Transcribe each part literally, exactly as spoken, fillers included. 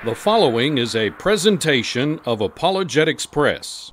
The following is a presentation of Apologetics Press.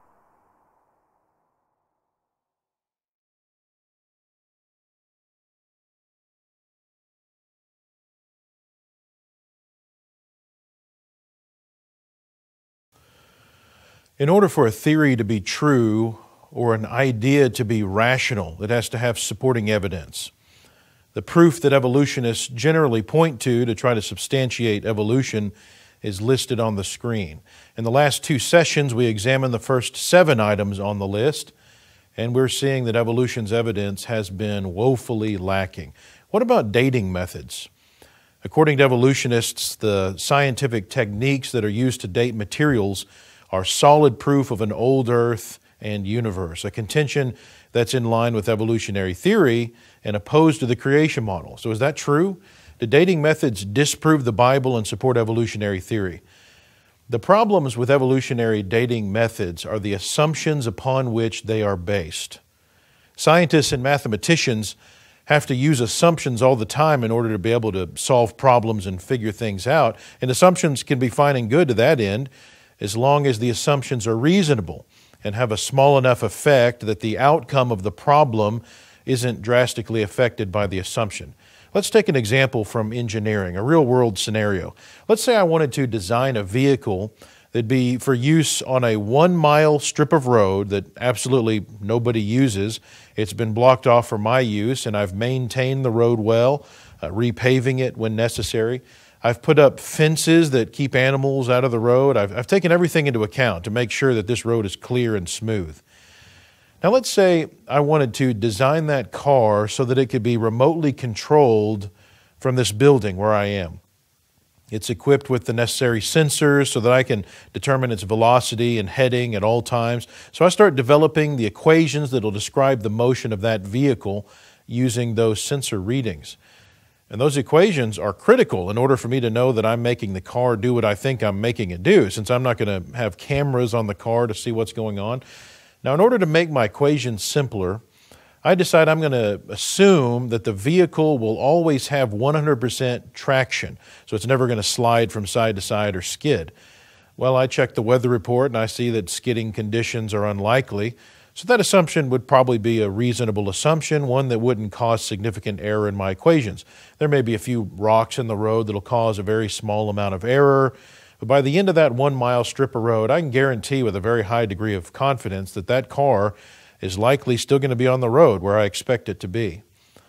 In order for a theory to be true or an idea to be rational, it has to have supporting evidence. The proof that evolutionists generally point to to try to substantiate evolution is listed on the screen. In the last two sessions, we examined the first seven items on the list, and we're seeing that evolution's evidence has been woefully lacking. What about dating methods? According to evolutionists, the scientific techniques that are used to date materials are solid proof of an old Earth and universe, a contention that's in line with evolutionary theory and opposed to the creation model. So is that true? Do dating methods disprove the Bible and support evolutionary theory? The problems with evolutionary dating methods are the assumptions upon which they are based. Scientists and mathematicians have to use assumptions all the time in order to be able to solve problems and figure things out, and assumptions can be fine and good to that end as long as the assumptions are reasonable and have a small enough effect that the outcome of the problem isn't drastically affected by the assumption. Let's take an example from engineering, a real-world scenario. Let's say I wanted to design a vehicle that'd be for use on a one-mile strip of road that absolutely nobody uses. It's been blocked off for my use, and I've maintained the road well, uh, repaving it when necessary. I've put up fences that keep animals out of the road. I've, I've taken everything into account to make sure that this road is clear and smooth. Now let's say I wanted to design that car so that it could be remotely controlled from this building where I am. It's equipped with the necessary sensors so that I can determine its velocity and heading at all times. So I start developing the equations that will describe the motion of that vehicle using those sensor readings. And those equations are critical in order for me to know that I'm making the car do what I think I'm making it do, since I'm not going to have cameras on the car to see what's going on. Now, in order to make my equations simpler, I decide I'm going to assume that the vehicle will always have one hundred percent traction, so it's never going to slide from side to side or skid. Well, I check the weather report and I see that skidding conditions are unlikely. So that assumption would probably be a reasonable assumption, one that wouldn't cause significant error in my equations. There may be a few rocks in the road that'll cause a very small amount of error, but by the end of that one-mile strip of road, I can guarantee with a very high degree of confidence that that car is likely still going to be on the road where I expect it to be.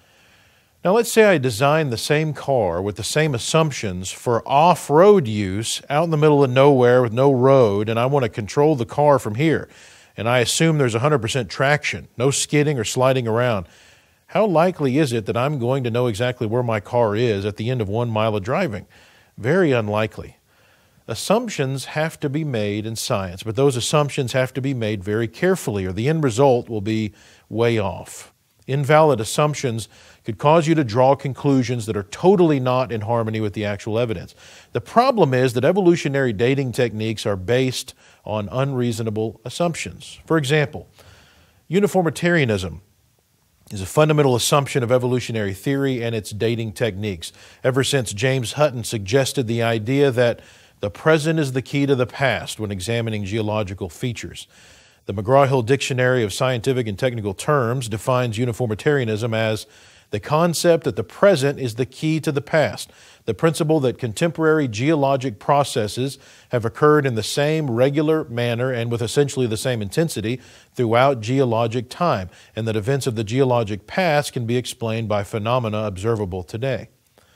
Now let's say I design the same car with the same assumptions for off-road use out in the middle of nowhere with no road, and I want to control the car from here. And I assume there's one hundred percent traction, no skidding or sliding around. How likely is it that I'm going to know exactly where my car is at the end of one mile of driving? Very unlikely. Assumptions have to be made in science, but those assumptions have to be made very carefully or the end result will be way off. Invalid assumptions could cause you to draw conclusions that are totally not in harmony with the actual evidence. The problem is that evolutionary dating techniques are based on unreasonable assumptions. For example, uniformitarianism is a fundamental assumption of evolutionary theory and its dating techniques. Ever since James Hutton suggested the idea that the present is the key to the past when examining geological features. The McGraw-Hill Dictionary of Scientific and Technical Terms defines uniformitarianism as the concept that the present is the key to the past, the principle that contemporary geologic processes have occurred in the same regular manner and with essentially the same intensity throughout geologic time, and that events of the geologic past can be explained by phenomena observable today.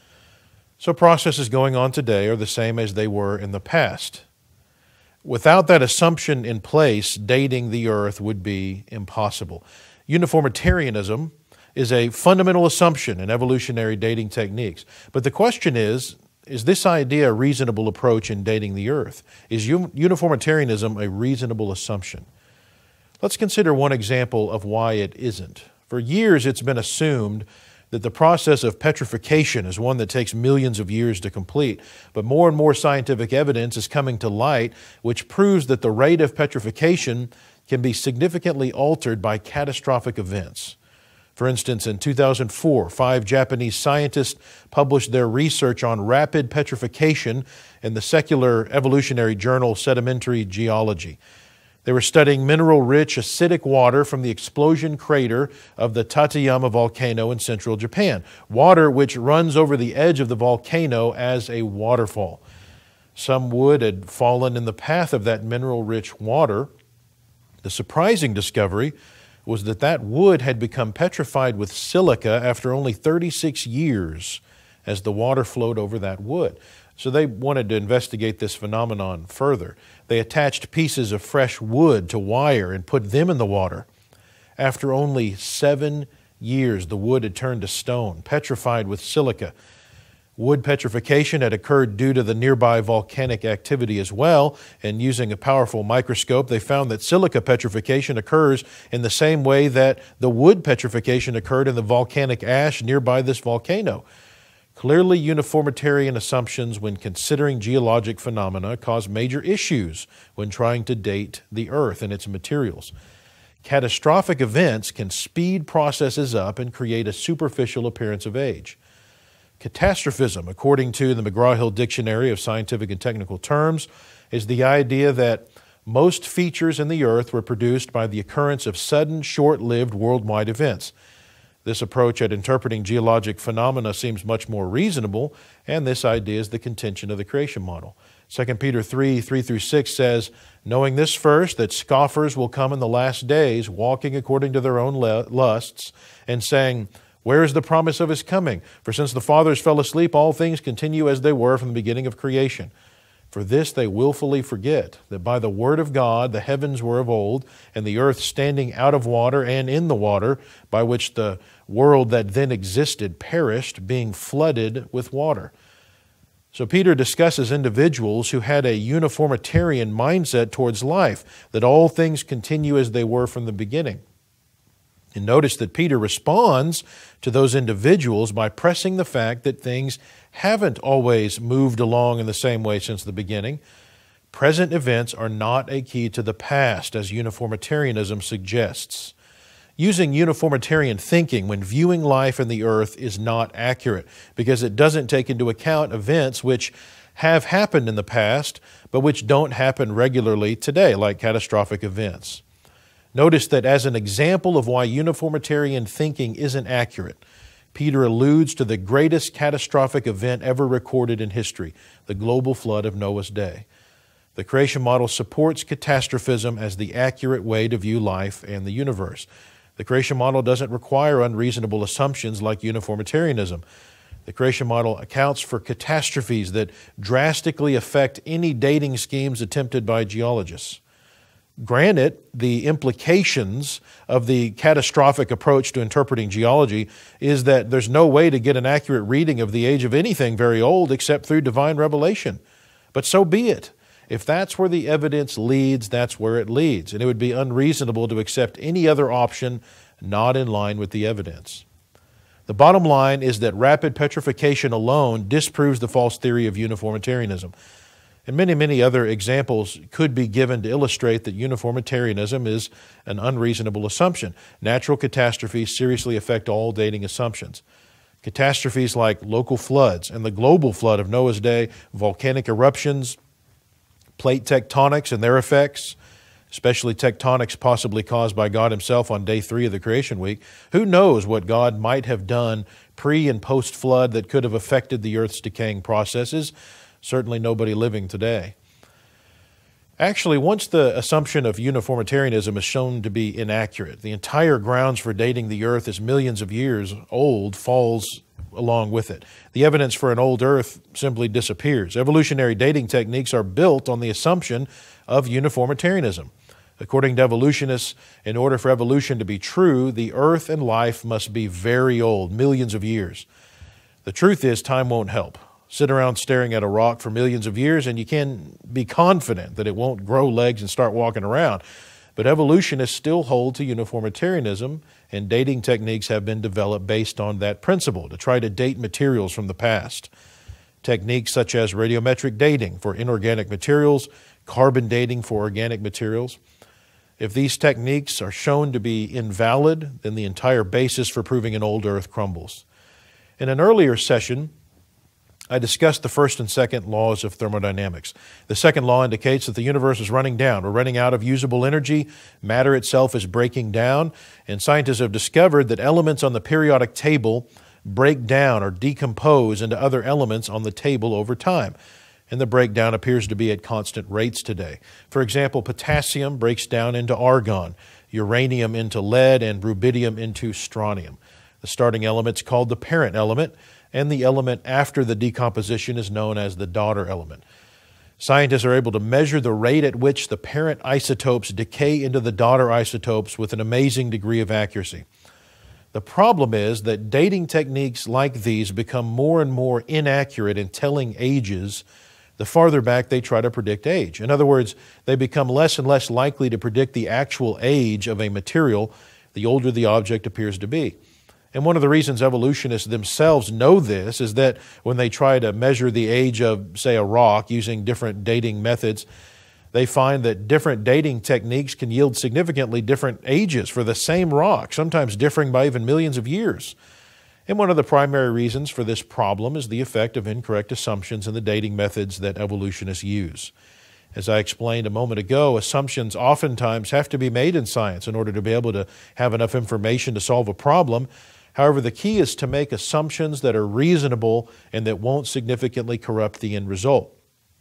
So processes going on today are the same as they were in the past. Without that assumption in place, dating the earth would be impossible. Uniformitarianism is a fundamental assumption in evolutionary dating techniques. But the question is, is this idea a reasonable approach in dating the earth? Is uniformitarianism a reasonable assumption? Let's consider one example of why it isn't. For years, it's been assumed that the process of petrification is one that takes millions of years to complete. But more and more scientific evidence is coming to light which proves that the rate of petrification can be significantly altered by catastrophic events. For instance, in two thousand four, five Japanese scientists published their research on rapid petrification in the secular evolutionary journal Sedimentary Geology. They were studying mineral-rich acidic water from the explosion crater of the Tateyama volcano in central Japan, water which runs over the edge of the volcano as a waterfall. Some wood had fallen in the path of that mineral-rich water. The surprising discovery was that that wood had become petrified with silica after only thirty-six years as the water flowed over that wood. So they wanted to investigate this phenomenon further. They attached pieces of fresh wood to wire and put them in the water. After only seven years, the wood had turned to stone, petrified with silica. Wood petrification had occurred due to the nearby volcanic activity as well, and using a powerful microscope, they found that silica petrification occurs in the same way that the wood petrification occurred in the volcanic ash nearby this volcano. Clearly, uniformitarian assumptions when considering geologic phenomena cause major issues when trying to date the Earth and its materials. Catastrophic events can speed processes up and create a superficial appearance of age. Catastrophism, according to the McGraw-Hill Dictionary of Scientific and Technical Terms, is the idea that most features in the Earth were produced by the occurrence of sudden, short-lived worldwide events. This approach at interpreting geologic phenomena seems much more reasonable, and this idea is the contention of the creation model. Second Peter three, three through six says, "Knowing this first, that scoffers will come in the last days, walking according to their own lusts, and saying, 'Where is the promise of his coming? For since the fathers fell asleep, all things continue as they were from the beginning of creation.' For this they willfully forget, that by the word of God the heavens were of old, and the earth standing out of water and in the water, by which the world that then existed perished, being flooded with water." So Peter discusses individuals who had a uniformitarian mindset towards life, that all things continue as they were from the beginning. And notice that Peter responds to those individuals by pressing the fact that things haven't always moved along in the same way since the beginning. Present events are not a key to the past, as uniformitarianism suggests. Using uniformitarian thinking when viewing life and the earth is not accurate, because it doesn't take into account events which have happened in the past, but which don't happen regularly today, like catastrophic events. Notice that as an example of why uniformitarian thinking isn't accurate, Peter alludes to the greatest catastrophic event ever recorded in history, the global flood of Noah's day. The creation model supports catastrophism as the accurate way to view life and the universe. The creation model doesn't require unreasonable assumptions like uniformitarianism. The creation model accounts for catastrophes that drastically affect any dating schemes attempted by geologists. Granted, the implications of the catastrophic approach to interpreting geology is that there's no way to get an accurate reading of the age of anything very old except through divine revelation. But so be it. If that's where the evidence leads, that's where it leads, and it would be unreasonable to accept any other option not in line with the evidence. The bottom line is that rapid petrification alone disproves the false theory of uniformitarianism. And many, many other examples could be given to illustrate that uniformitarianism is an unreasonable assumption. Natural catastrophes seriously affect all dating assumptions. Catastrophes like local floods and the global flood of Noah's day, volcanic eruptions, plate tectonics and their effects, especially tectonics possibly caused by God himself on day three of the creation week. Who knows what God might have done pre- and post-flood that could have affected the earth's decaying processes? Certainly nobody living today. Actually, once the assumption of uniformitarianism is shown to be inaccurate, the entire grounds for dating the earth as millions of years old falls along with it. The evidence for an old earth simply disappears. Evolutionary dating techniques are built on the assumption of uniformitarianism. According to evolutionists, in order for evolution to be true, the earth and life must be very old, millions of years. The truth is, time won't help. Sit around staring at a rock for millions of years and you can be confident that it won't grow legs and start walking around. But evolutionists still hold to uniformitarianism, and dating techniques have been developed based on that principle to try to date materials from the past. Techniques such as radiometric dating for inorganic materials, carbon dating for organic materials. If these techniques are shown to be invalid, then the entire basis for proving an old Earth crumbles. In an earlier session, I discussed the first and second laws of thermodynamics. The second law indicates that the universe is running down. We're running out of usable energy. Matter itself is breaking down. And scientists have discovered that elements on the periodic table break down or decompose into other elements on the table over time. And the breakdown appears to be at constant rates today. For example, potassium breaks down into argon, uranium into lead, and rubidium into strontium. The starting element is called the parent element, and the element after the decomposition is known as the daughter element. Scientists are able to measure the rate at which the parent isotopes decay into the daughter isotopes with an amazing degree of accuracy. The problem is that dating techniques like these become more and more inaccurate in telling ages the farther back they try to predict age. In other words, they become less and less likely to predict the actual age of a material the older the object appears to be. And one of the reasons evolutionists themselves know this is that when they try to measure the age of, say, a rock using different dating methods, they find that different dating techniques can yield significantly different ages for the same rock, sometimes differing by even millions of years. And one of the primary reasons for this problem is the effect of incorrect assumptions in the dating methods that evolutionists use. As I explained a moment ago, assumptions oftentimes have to be made in science in order to be able to have enough information to solve a problem. However, the key is to make assumptions that are reasonable and that won't significantly corrupt the end result.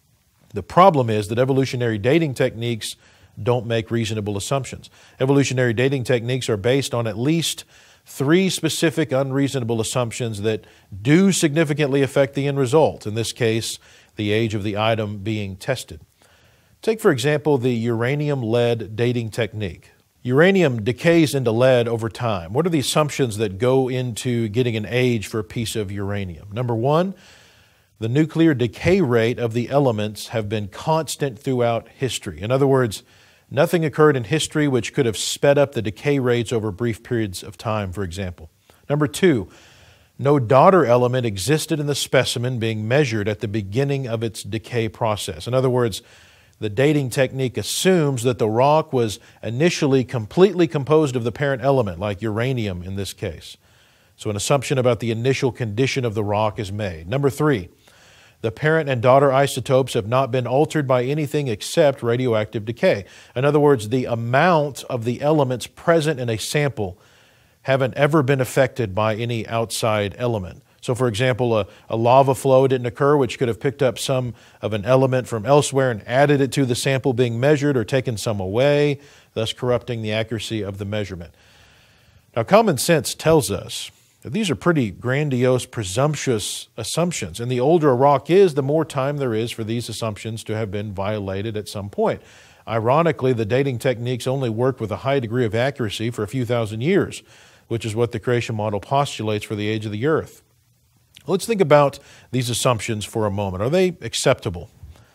The problem is that evolutionary dating techniques don't make reasonable assumptions. Evolutionary dating techniques are based on at least three specific unreasonable assumptions that do significantly affect the end result, in this case, the age of the item being tested. Take, for example, the uranium-lead dating technique. Uranium decays into lead over time. What are the assumptions that go into getting an age for a piece of uranium? Number one, the nuclear decay rate of the elements have been constant throughout history. In other words, nothing occurred in history which could have sped up the decay rates over brief periods of time, for example. Number two, no daughter element existed in the specimen being measured at the beginning of its decay process. In other words, the dating technique assumes that the rock was initially completely composed of the parent element, like uranium in this case. So an assumption about the initial condition of the rock is made. Number three, the parent and daughter isotopes have not been altered by anything except radioactive decay. In other words, the amount of the elements present in a sample haven't ever been affected by any outside element. So, for example, a, a lava flow didn't occur, which could have picked up some of an element from elsewhere and added it to the sample being measured or taken some away, thus corrupting the accuracy of the measurement. Now, common sense tells us that these are pretty grandiose, presumptuous assumptions, and the older a rock is, the more time there is for these assumptions to have been violated at some point. Ironically, the dating techniques only worked with a high degree of accuracy for a few thousand years, which is what the creation model postulates for the age of the earth. Let's think about these assumptions for a moment. Are they acceptable?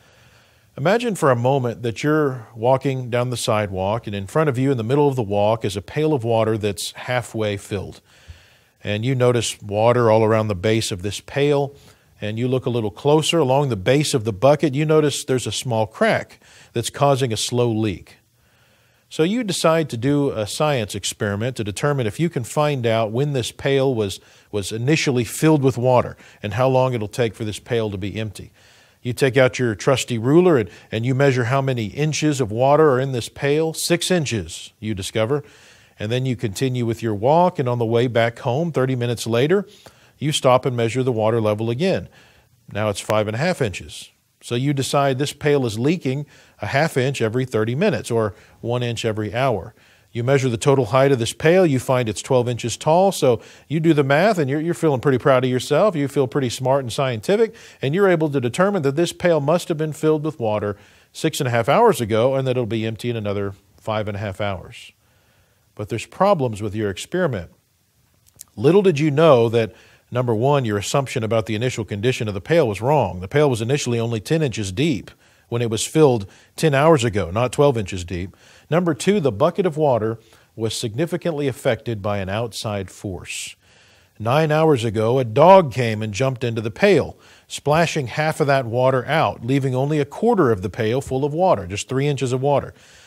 Imagine for a moment that you're walking down the sidewalk, and in front of you in the middle of the walk is a pail of water that's halfway filled. And you notice water all around the base of this pail, and you look a little closer along the base of the bucket, you notice there's a small crack that's causing a slow leak. So you decide to do a science experiment to determine if you can find out when this pail was, was initially filled with water and how long it'll take for this pail to be empty. You take out your trusty ruler and, and you measure how many inches of water are in this pail. Six inches, you discover. And then you continue with your walk, and on the way back home, thirty minutes later, you stop and measure the water level again. Now it's five and a half inches. So you decide this pail is leaking a half inch every thirty minutes or one inch every hour. You measure the total height of this pail, you find it's twelve inches tall, so you do the math and you're, you're feeling pretty proud of yourself, you feel pretty smart and scientific, and you're able to determine that this pail must have been filled with water six and a half hours ago and that it'll be empty in another five and a half hours. But there's problems with your experiment. Little did you know that, number one, your assumption about the initial condition of the pail was wrong. The pail was initially only ten inches deep when it was filled ten hours ago, not twelve inches deep. Number two, the bucket of water was significantly affected by an outside force. Nine hours ago, a dog came and jumped into the pail, splashing half of that water out, leaving only a quarter of the pail full of water, just three inches of water.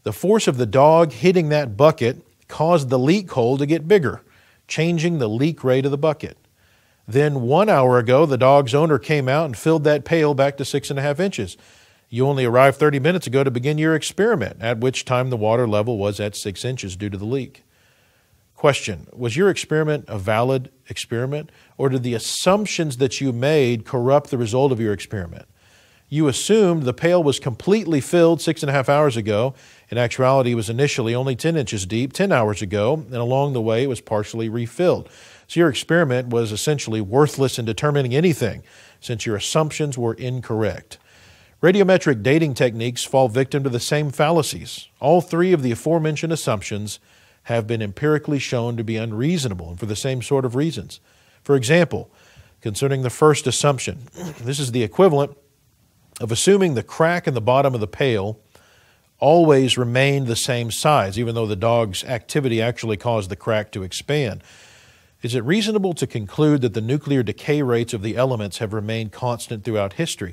The force of the dog hitting that bucket caused the leak hole to get bigger, changing the leak rate of the bucket. Then one hour ago, the dog's owner came out and filled that pail back to six and a half inches. You only arrived thirty minutes ago to begin your experiment, at which time the water level was at six inches due to the leak. Question, was your experiment a valid experiment, or did the assumptions that you made corrupt the result of your experiment? You assumed the pail was completely filled six and a half hours ago. In actuality, it was initially only ten inches deep ten hours ago, and along the way it was partially refilled. So your experiment was essentially worthless in determining anything, since your assumptions were incorrect. Radiometric dating techniques fall victim to the same fallacies. All three of the aforementioned assumptions have been empirically shown to be unreasonable, and for the same sort of reasons. For example, concerning the first assumption, this is the equivalent of assuming the crack in the bottom of the pail always remained the same size, even though the dog's activity actually caused the crack to expand. Is it reasonable to conclude that the nuclear decay rates of the elements have remained constant throughout history?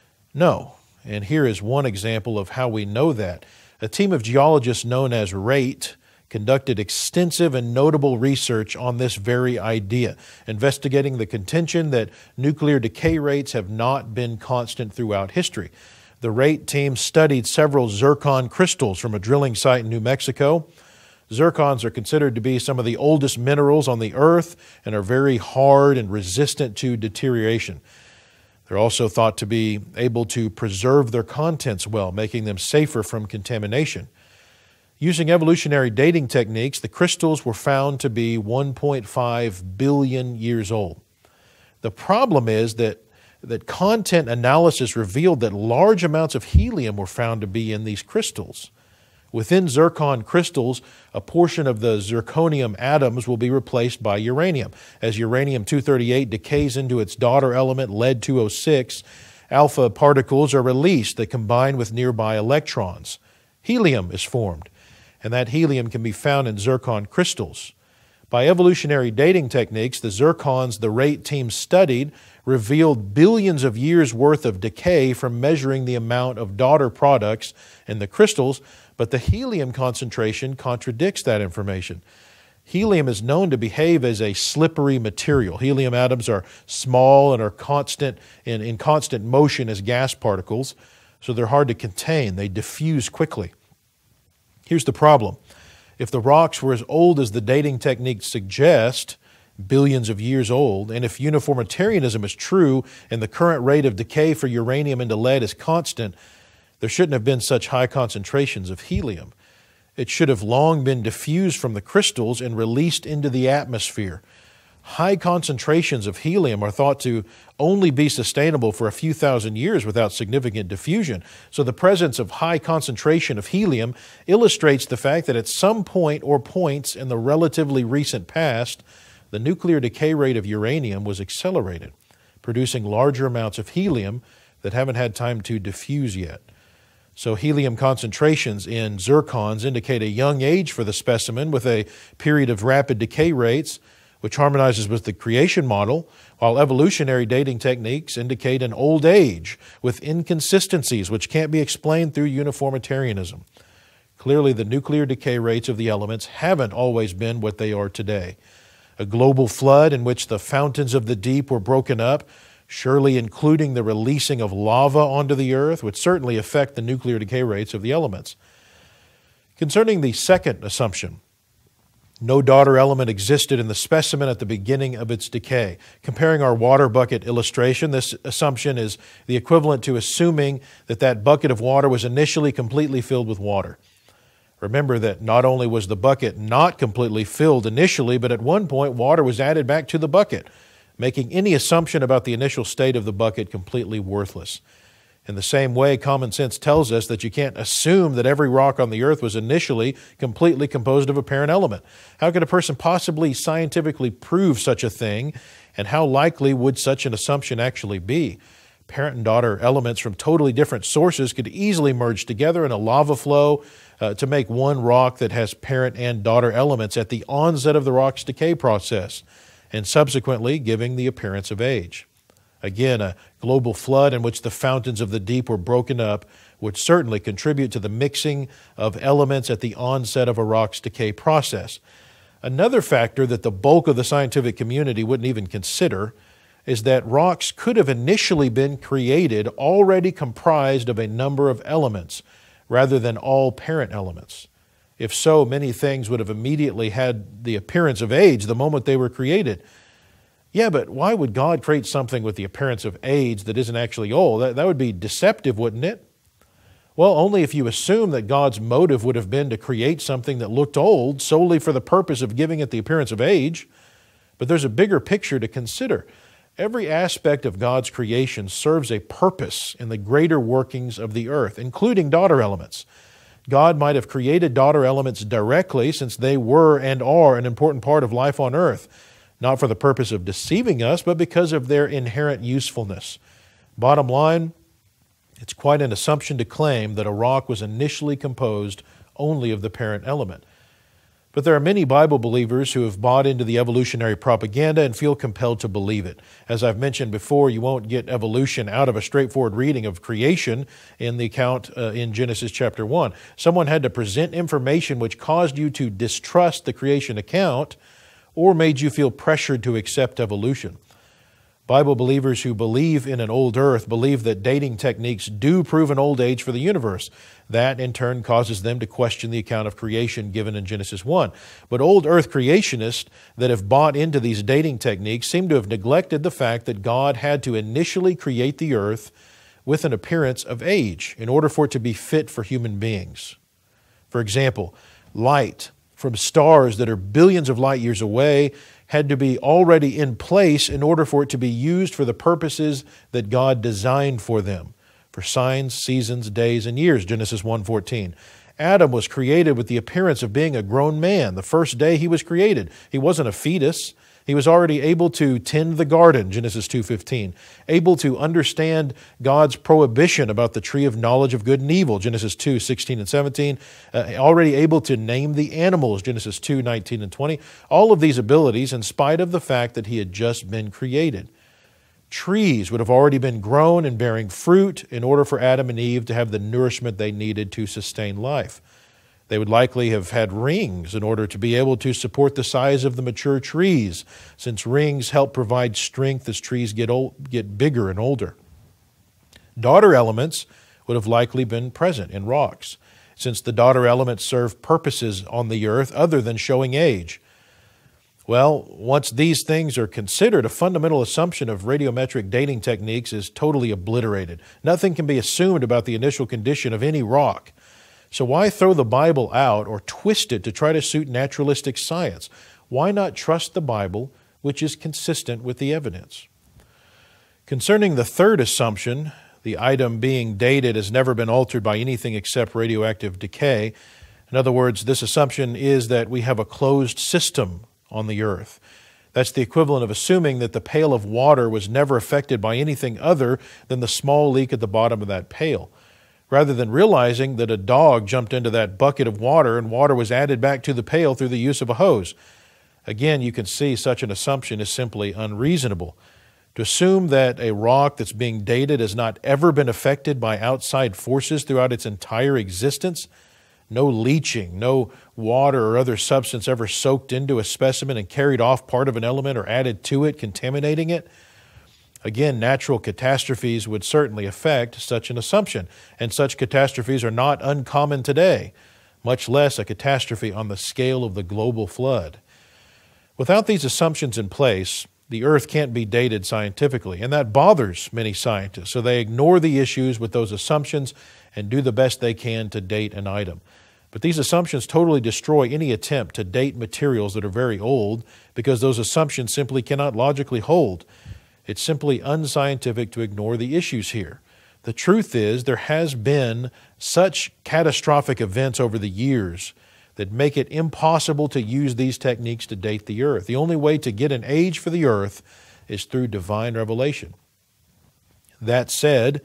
No, and here is one example of how we know that. A team of geologists known as RATE conducted extensive and notable research on this very idea, investigating the contention that nuclear decay rates have not been constant throughout history. The RATE team studied several zircon crystals from a drilling site in New Mexico. Zircons are considered to be some of the oldest minerals on the earth and are very hard and resistant to deterioration. They're also thought to be able to preserve their contents well, making them safer from contamination. Using evolutionary dating techniques, the crystals were found to be one point five billion years old. The problem is that, that content analysis revealed that large amounts of helium were found to be in these crystals. Within zircon crystals, a portion of the zirconium atoms will be replaced by uranium. As uranium two thirty-eight decays into its daughter element, lead two oh six, alpha particles are released that combine with nearby electrons. Helium is formed, and that helium can be found in zircon crystals. By evolutionary dating techniques, the zircons the RATE team studied revealed billions of years' worth of decay from measuring the amount of daughter products in the crystals, but the helium concentration contradicts that information. Helium is known to behave as a slippery material. Helium atoms are small and are constant in, in constant motion as gas particles, so they're hard to contain. They diffuse quickly. Here's the problem. If the rocks were as old as the dating techniques suggest, billions of years old, and if uniformitarianism is true and the current rate of decay for uranium into lead is constant, there shouldn't have been such high concentrations of helium. It should have long been diffused from the crystals and released into the atmosphere. High concentrations of helium are thought to only be sustainable for a few thousand years without significant diffusion. So the presence of high concentration of helium illustrates the fact that at some point or points in the relatively recent past, the nuclear decay rate of uranium was accelerated, producing larger amounts of helium that haven't had time to diffuse yet. So helium concentrations in zircons indicate a young age for the specimen with a period of rapid decay rates, which harmonizes with the creation model, while evolutionary dating techniques indicate an old age with inconsistencies which can't be explained through uniformitarianism. Clearly, the nuclear decay rates of the elements haven't always been what they are today. A global flood in which the fountains of the deep were broken up, surely including the releasing of lava onto the earth, would certainly affect the nuclear decay rates of the elements. Concerning the second assumption, no daughter element existed in the specimen at the beginning of its decay. Comparing our water bucket illustration, this assumption is the equivalent to assuming that that bucket of water was initially completely filled with water. Remember that not only was the bucket not completely filled initially, but at one point water was added back to the bucket, making any assumption about the initial state of the bucket completely worthless. In the same way, common sense tells us that you can't assume that every rock on the earth was initially completely composed of a parent element. How could a person possibly scientifically prove such a thing, and how likely would such an assumption actually be? Parent and daughter elements from totally different sources could easily merge together in a lava flow uh, to make one rock that has parent and daughter elements at the onset of the rock's decay process, and subsequently giving the appearance of age. Again, a global flood in which the fountains of the deep were broken up would certainly contribute to the mixing of elements at the onset of a rock's decay process. Another factor that the bulk of the scientific community wouldn't even consider is that rocks could have initially been created already comprised of a number of elements rather than all parent elements. If so, many things would have immediately had the appearance of age the moment they were created. Yeah, but why would God create something with the appearance of age that isn't actually old? That, that would be deceptive, wouldn't it? Well, only if you assume that God's motive would have been to create something that looked old solely for the purpose of giving it the appearance of age. But there's a bigger picture to consider. Every aspect of God's creation serves a purpose in the greater workings of the earth, including daughter elements. God might have created daughter elements directly since they were and are an important part of life on earth, not for the purpose of deceiving us, but because of their inherent usefulness. Bottom line, it's quite an assumption to claim that a rock was initially composed only of the parent element. But there are many Bible believers who have bought into the evolutionary propaganda and feel compelled to believe it. As I've mentioned before, you won't get evolution out of a straightforward reading of creation in the account uh, in Genesis chapter one. Someone had to present information which caused you to distrust the creation account or made you feel pressured to accept evolution. Bible believers who believe in an old earth believe that dating techniques do prove an old age for the universe. That, in turn, causes them to question the account of creation given in Genesis one. But old earth creationists that have bought into these dating techniques seem to have neglected the fact that God had to initially create the earth with an appearance of age in order for it to be fit for human beings. For example, light from stars that are billions of light years away had to be already in place in order for it to be used for the purposes that God designed for them, for signs, seasons, days, and years, Genesis one fourteen. Adam was created with the appearance of being a grown man. The first day he was created, he wasn't a fetus. He was already able to tend the garden, Genesis two fifteen, able to understand God's prohibition about the tree of knowledge of good and evil, Genesis two sixteen and seventeen, uh, already able to name the animals, Genesis two nineteen and twenty. All of these abilities in spite of the fact that he had just been created. Trees would have already been grown and bearing fruit in order for Adam and Eve to have the nourishment they needed to sustain life. They would likely have had rings in order to be able to support the size of the mature trees, since rings help provide strength as trees get old, get bigger and older. Daughter elements would have likely been present in rocks, since the daughter elements serve purposes on the earth other than showing age. Well, once these things are considered, a fundamental assumption of radiometric dating techniques is totally obliterated. Nothing can be assumed about the initial condition of any rock. So why throw the Bible out or twist it to try to suit naturalistic science? Why not trust the Bible, which is consistent with the evidence? Concerning the third assumption, the item being dated has never been altered by anything except radioactive decay. In other words, this assumption is that we have a closed system on the earth. That's the equivalent of assuming that the pail of water was never affected by anything other than the small leak at the bottom of that pail, rather than realizing that a dog jumped into that bucket of water and water was added back to the pail through the use of a hose. Again, you can see such an assumption is simply unreasonable. To assume that a rock that's being dated has not ever been affected by outside forces throughout its entire existence, no leaching, no water or other substance ever soaked into a specimen and carried off part of an element or added to it, contaminating it. Again, natural catastrophes would certainly affect such an assumption, and such catastrophes are not uncommon today, much less a catastrophe on the scale of the global flood. Without these assumptions in place, the earth can't be dated scientifically, and that bothers many scientists, so they ignore the issues with those assumptions and do the best they can to date an item. But these assumptions totally destroy any attempt to date materials that are very old, because those assumptions simply cannot logically hold. It's simply unscientific to ignore the issues here. The truth is, there has been such catastrophic events over the years that make it impossible to use these techniques to date the earth. The only way to get an age for the earth is through divine revelation. That said,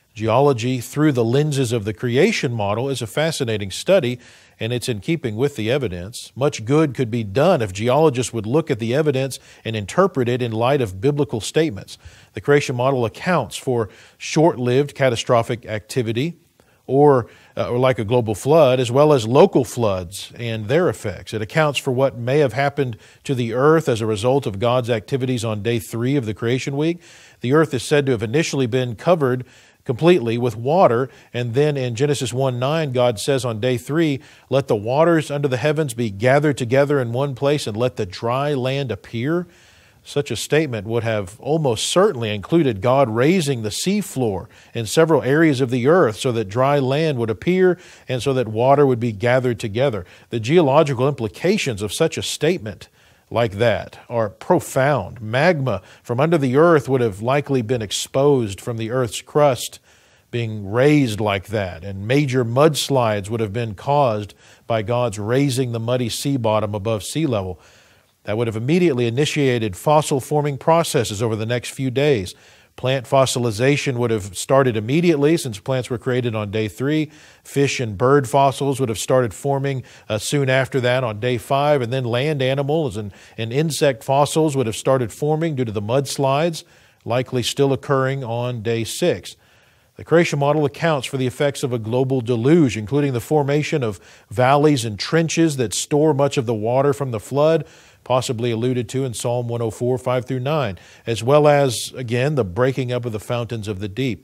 Geology through the lenses of the creation model is a fascinating study, and it's in keeping with the evidence. Much good could be done if geologists would look at the evidence and interpret it in light of biblical statements. The creation model accounts for short-lived catastrophic activity, or, uh, or like a global flood, as well as local floods and their effects. It accounts for what may have happened to the earth as a result of God's activities on day three of the creation week. The earth is said to have initially been covered completely with water, and then in Genesis one nine, God says on day three, "Let the waters under the heavens be gathered together in one place, and let the dry land appear." Such a statement would have almost certainly included God raising the seafloor in several areas of the earth so that dry land would appear and so that water would be gathered together. The geological implications of such a statement like that are profound. Magma from under the earth would have likely been exposed from the earth's crust, being raised like that, and major mudslides would have been caused by God's raising the muddy sea bottom above sea level. That would have immediately initiated fossil-forming processes over the next few days. Plant fossilization would have started immediately since plants were created on day three. Fish and bird fossils would have started forming uh, soon after that on day five, and then land animals and, and insect fossils would have started forming due to the mudslides, likely still occurring on day six. The creation model accounts for the effects of a global deluge, including the formation of valleys and trenches that store much of the water from the flood, possibly alluded to in Psalm one oh four, five through nine, as well as, again, the breaking up of the fountains of the deep.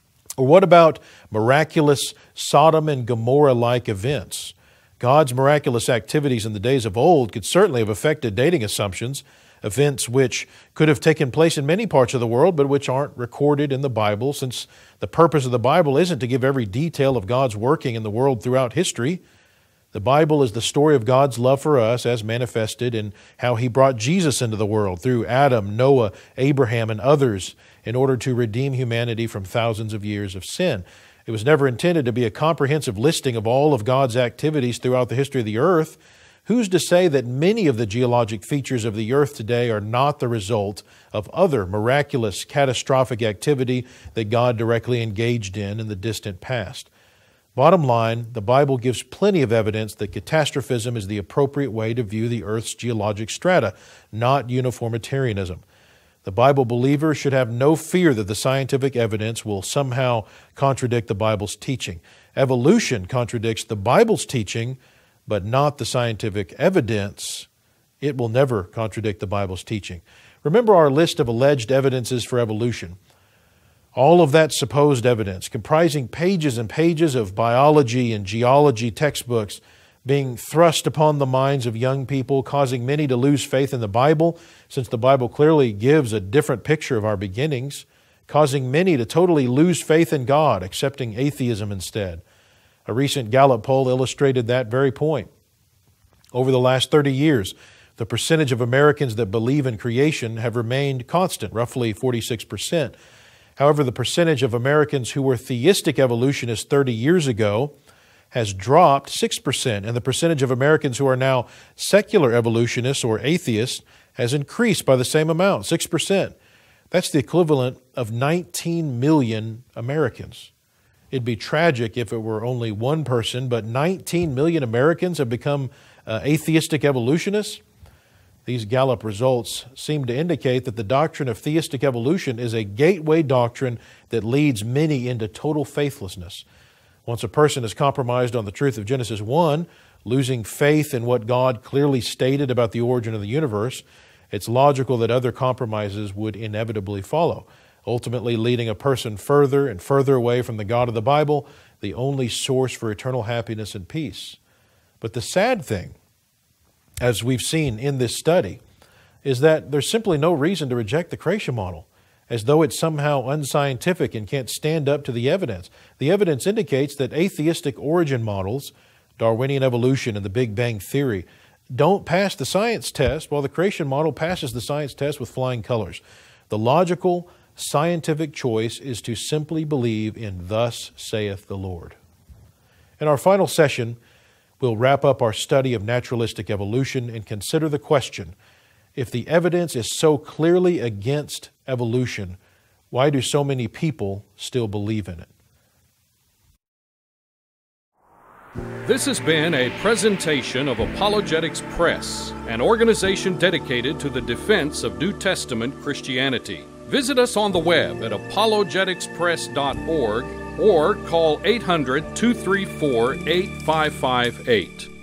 Or what about miraculous Sodom and Gomorrah-like events? God's miraculous activities in the days of old could certainly have affected dating assumptions, events which could have taken place in many parts of the world, but which aren't recorded in the Bible, since the purpose of the Bible isn't to give every detail of God's working in the world throughout history. The Bible is the story of God's love for us as manifested in how He brought Jesus into the world through Adam, Noah, Abraham, and others in order to redeem humanity from thousands of years of sin. It was never intended to be a comprehensive listing of all of God's activities throughout the history of the earth. Who's to say that many of the geologic features of the earth today are not the result of other miraculous, catastrophic activity that God directly engaged in in the distant past? Bottom line, the Bible gives plenty of evidence that catastrophism is the appropriate way to view the earth's geologic strata, not uniformitarianism. The Bible believer should have no fear that the scientific evidence will somehow contradict the Bible's teaching. Evolution contradicts the Bible's teaching, but not the scientific evidence. It will never contradict the Bible's teaching. Remember our list of alleged evidences for evolution. All of that supposed evidence, comprising pages and pages of biology and geology textbooks, being thrust upon the minds of young people, causing many to lose faith in the Bible, since the Bible clearly gives a different picture of our beginnings, causing many to totally lose faith in God, accepting atheism instead. A recent Gallup poll illustrated that very point. Over the last thirty years, the percentage of Americans that believe in creation have remained constant, roughly forty-six percent. However, the percentage of Americans who were theistic evolutionists thirty years ago has dropped six percent, and the percentage of Americans who are now secular evolutionists or atheists has increased by the same amount, six percent. That's the equivalent of nineteen million Americans. It'd be tragic if it were only one person, but nineteen million Americans have become uh, atheistic evolutionists. These Gallup results seem to indicate that the doctrine of theistic evolution is a gateway doctrine that leads many into total faithlessness. Once a person is compromised on the truth of Genesis one, losing faith in what God clearly stated about the origin of the universe, it's logical that other compromises would inevitably follow, ultimately leading a person further and further away from the God of the Bible, the only source for eternal happiness and peace. But the sad thing, as we've seen in this study, is that there's simply no reason to reject the creation model, as though it's somehow unscientific and can't stand up to the evidence. The evidence indicates that atheistic origin models, Darwinian evolution and the Big Bang Theory, don't pass the science test, while the creation model passes the science test with flying colors. The logical, scientific choice is to simply believe in "Thus saith the Lord." In our final session, we'll wrap up our study of naturalistic evolution and consider the question, if the evidence is so clearly against evolution, Why do so many people still believe in it? This has been a presentation of Apologetics Press, an organization dedicated to the defense of New Testament Christianity. Visit us on the web at apologetics press dot org or call eight hundred, two three four, eight five five eight.